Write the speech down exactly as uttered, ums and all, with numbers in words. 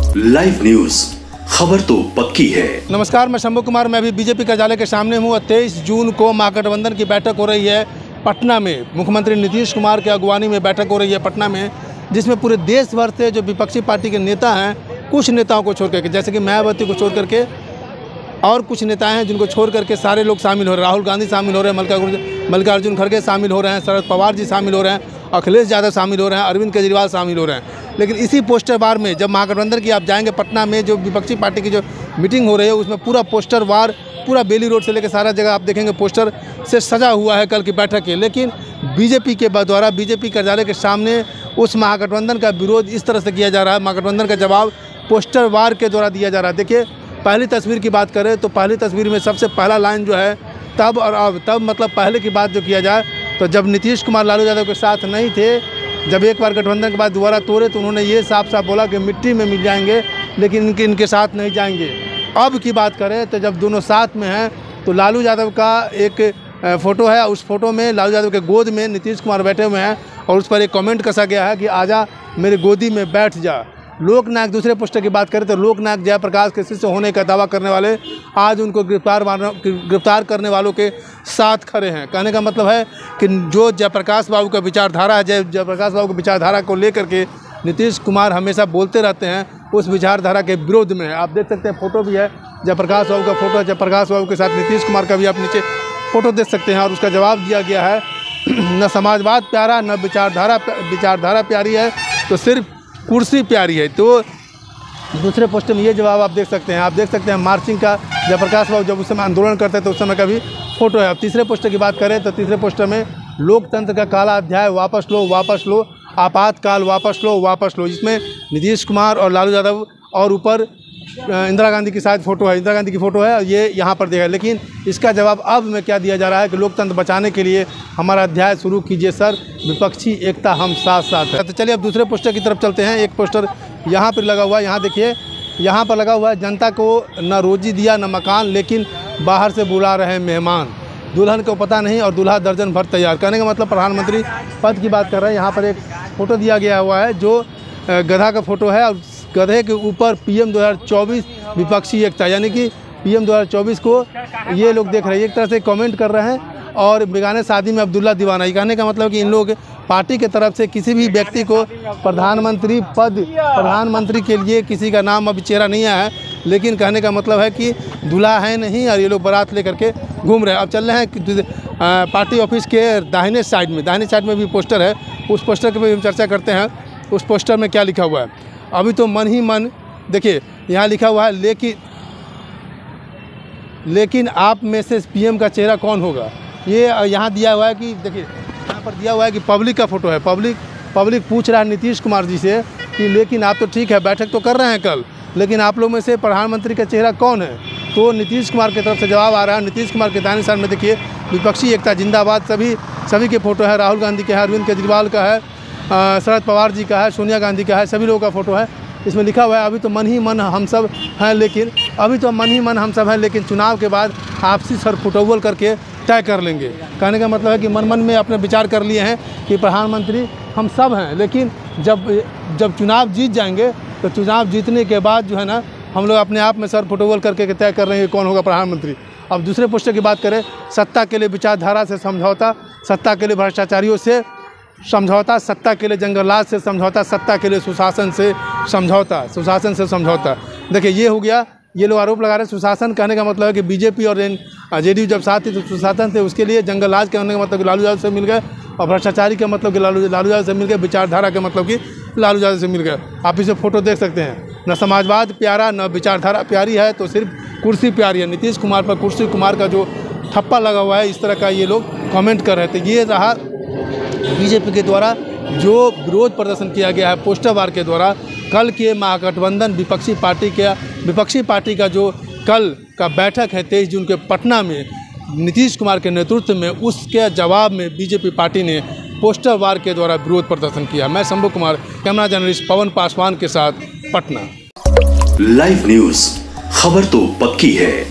Live news, खबर तो पक्की है। नमस्कार, मैं शंभू कुमार। मैं अभी बीजेपी कार्यालय के सामने हूँ। तेईस जून को महागठबंधन की बैठक हो रही है पटना में। मुख्यमंत्री नीतीश कुमार की अगुवानी में बैठक हो रही है पटना में, जिसमें पूरे देश भर से जो विपक्षी पार्टी के नेता हैं, कुछ नेताओं को छोड़ करके, जैसे कि मायावती को छोड़ करके और कुछ नेता हैं जिनको छोड़ करके सारे लोग शामिल हो रहे हैं। राहुल गांधी शामिल हो रहे हैं, मल्लिकार्जुन खड़गे शामिल हो रहे हैं, शरद पवार जी शामिल हो रहे हैं, अखिलेश यादव शामिल हो रहे हैं, अरविंद केजरीवाल शामिल हो रहे हैं। लेकिन इसी पोस्टर वार में जब महागठबंधन की आप जाएंगे पटना में, जो विपक्षी पार्टी की जो मीटिंग हो रही है, उसमें पूरा पोस्टर वार, पूरा बेली रोड से लेकर सारा जगह आप देखेंगे पोस्टर से सजा हुआ है कल की बैठक के। लेकिन बीजेपी के द्वारा बीजेपी कार्यालय के सामने उस महागठबंधन का विरोध इस तरह से किया जा रहा है। महागठबंधन का जवाब पोस्टर वार के द्वारा दिया जा रहा है। देखिए, पहली तस्वीर की बात करें तो पहली तस्वीर में सबसे पहला लाइन जो है, तब और अब, तब मतलब पहले की बात जो किया जाए तो जब नीतीश कुमार लालू यादव के साथ नहीं थे, जब एक बार गठबंधन के बाद दोबारा तोड़े तो उन्होंने ये साफ साफ बोला कि मिट्टी में मिल जाएंगे लेकिन इनके इनके साथ नहीं जाएंगे। अब की बात करें तो जब दोनों साथ में हैं तो लालू यादव का एक फ़ोटो है, उस फोटो में लालू यादव के गोद में नीतीश कुमार बैठे हुए हैं और उस पर एक कमेंट कसा गया है कि आजा मेरे गोदी में बैठ जा। लोकनायक, दूसरे पोस्टर की बात करें तो लोकनायक जयप्रकाश के शिष्य होने का दावा करने वाले आज उनको गिरफ्तार गिरफ्तार करने वालों के साथ खड़े हैं। कहने का मतलब है कि जो जयप्रकाश बाबू का विचारधारा है, जय जयप्रकाश बाबू की विचारधारा को लेकर के नीतीश कुमार हमेशा बोलते रहते हैं, उस विचारधारा के विरोध में है। आप देख सकते हैं, फोटो भी है जयप्रकाश बाबू का फोटो है। जयप्रकाश बाबू के साथ नीतीश कुमार का भी आप नीचे फोटो देख सकते हैं और उसका जवाब दिया गया है, न समाजवाद प्यारा, न विचारधारा विचारधारा प्यारी है, तो सिर्फ कुर्सी प्यारी है। तो दूसरे पोस्टर में ये जवाब आप देख सकते हैं। आप देख सकते हैं मार्चिंग का, जयप्रकाश बाबू जब उस समय आंदोलन करते हैं तो उस समय का भी फोटो है। अब तीसरे पोस्टर की बात करें तो तीसरे पोस्टर में लोकतंत्र का काला अध्याय वापस लो वापस लो, आपातकाल वापस लो वापस लो, जिसमें नीतीश कुमार और लालू यादव और ऊपर इंदिरा गांधी की शायद फोटो है, इंदिरा गांधी की फ़ोटो है, ये यहाँ पर दिया है। लेकिन इसका जवाब अब में क्या दिया जा रहा है कि लोकतंत्र बचाने के लिए हमारा अध्याय शुरू कीजिए सर, विपक्षी एकता हम साथ साथ है। तो चलिए अब दूसरे पोस्टर की तरफ चलते हैं। एक पोस्टर यहाँ पर लगा हुआ है, यहाँ देखिए, यहाँ पर लगा हुआ है, जनता को न रोजी दिया न मकान, लेकिन बाहर से बुला रहे मेहमान, दुल्हन को पता नहीं और दूल्हा दर्जन भर तैयार। कहने का मतलब प्रधानमंत्री पद की बात कर रहे हैं। यहाँ पर एक फ़ोटो दिया गया हुआ है जो गधा का फ़ोटो है और गधे के ऊपर पीएम दो हज़ार चौबीस विपक्षी एकता, यानी कि पीएम दो हज़ार चौबीस को ये लोग देख रहे हैं, एक तरह से कमेंट कर रहे हैं। और बेगाने शादी में अब्दुल्ला दीवाना, ये कहने का मतलब कि इन लोग पार्टी के तरफ से किसी भी व्यक्ति को प्रधानमंत्री पद, प्रधानमंत्री के लिए किसी का नाम अभी चेहरा नहीं आया है, लेकिन कहने का मतलब है कि दूल्हा है नहीं और ये लोग बारात लेकर के घूम रहे हैं। अब चल रहे हैं पार्टी ऑफिस के दाहिने साइड में, दाहिने साइड में भी पोस्टर है, उस पोस्टर के भी हम चर्चा करते हैं। उस पोस्टर में क्या लिखा हुआ है, अभी तो मन ही मन, देखिए यहाँ लिखा हुआ है, लेकिन लेकिन आप में से पीएम का चेहरा कौन होगा। ये यहाँ दिया हुआ है कि देखिए, यहाँ पर दिया हुआ है कि पब्लिक का फ़ोटो है। पब्लिक पब्लिक पूछ रहा है नीतीश कुमार जी से कि लेकिन आप तो ठीक है, बैठक तो कर रहे हैं कल, लेकिन आप लोग में से प्रधानमंत्री का चेहरा कौन है। तो नीतीश कुमार की तरफ से जवाब आ रहा है। नीतीश कुमार के दाहिने साइड में देखिए, विपक्षी एकता जिंदाबाद, सभी सभी के फ़ोटो है। राहुल गांधी का है, अरविंद केजरीवाल का है, शरद पवार जी का है, सोनिया गांधी का है, सभी लोगों का फ़ोटो है। इसमें लिखा हुआ है, अभी तो मन ही मन हम सब हैं, लेकिन अभी तो मन ही मन हम सब हैं, लेकिन चुनाव के बाद आपसी सर फुटबॉल करके तय कर लेंगे। कहने का मतलब है कि मन मन में अपने विचार कर लिए हैं कि प्रधानमंत्री हम सब हैं, लेकिन जब जब चुनाव जीत जाएंगे तो चुनाव जीतने के बाद जो है ना, हम लोग अपने आप में सर फुटबॉल करके तय कर रहे हैं कौन होगा प्रधानमंत्री। अब दूसरे पोस्टर की बात करें, सत्ता के लिए विचारधारा से समझौता, सत्ता के लिए भ्रष्टाचारियों से समझौता, सत्ता के लिए जंगलराज से समझौता, सत्ता के लिए सुशासन से समझौता, सुशासन से समझौता। देखिए, ये हो गया, ये लोग आरोप लगा रहे हैं सुशासन। कहने का मतलब है कि बीजेपी और जेडीयू जब साथ थी तो सुशासन थे, उसके लिए जंगलराज कहने का मतलब कि लालू यादव से मिल गए, और भ्रष्टाचारी का मतलब कि लालू लालू यादव से मिल गए, विचारधारा का मतलब कि लालू यादव से मिल गए। आप इसे फोटो देख सकते हैं, न समाजवाद प्यारा न विचारधारा प्यारी है, तो सिर्फ कुर्सी प्यारी है। नीतीश कुमार पर कुर्सी कुमार का जो ठप्पा लगा हुआ है, इस तरह का ये लोग कमेंट कर रहे थे। ये रहा बीजेपी के द्वारा जो विरोध प्रदर्शन किया गया है पोस्टर वार के द्वारा। कल के महागठबंधन विपक्षी पार्टी के विपक्षी पार्टी का जो कल का बैठक है तेईस जून के पटना में नीतीश कुमार के नेतृत्व में, उसके जवाब में बीजेपी पार्टी ने पोस्टर वार के द्वारा विरोध प्रदर्शन किया। मैं शंभू कुमार, कैमरा जर्नलिस्ट पवन पासवान के साथ, पटना। लाइव न्यूज, खबर तो पक्की है।